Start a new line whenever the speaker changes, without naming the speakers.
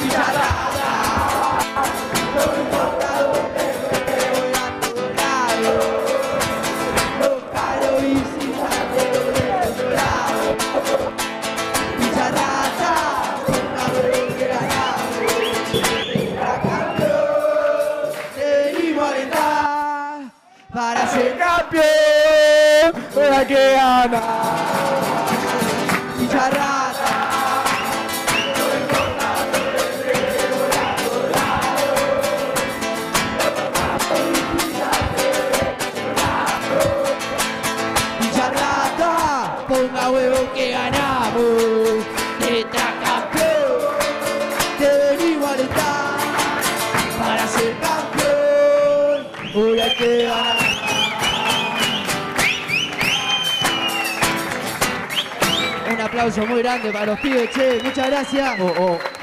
Para ser campeón, hay que ganar. Bicharrata. Bicharrata, ponga huevo que ganamos. Tetracampeón, te venimos a alentar. Para ser campeón, hoy hay que ganar. Un aplauso muy grande para los pibes, che, muchas gracias.